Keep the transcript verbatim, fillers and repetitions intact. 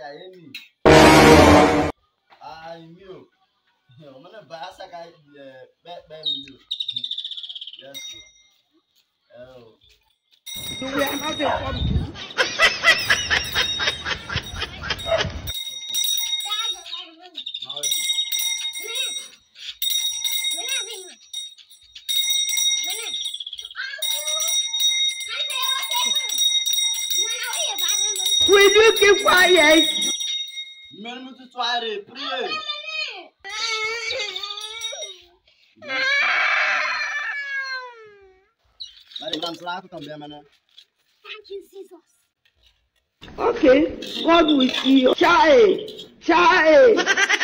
Amy. I knew. I'm gonna buy a guy, bad you. Yes. Oh. We are not a pumpkin. Will you keep quiet? Men to try it, pray. Thank you, Jesus. Okay, God will see you. Child, child.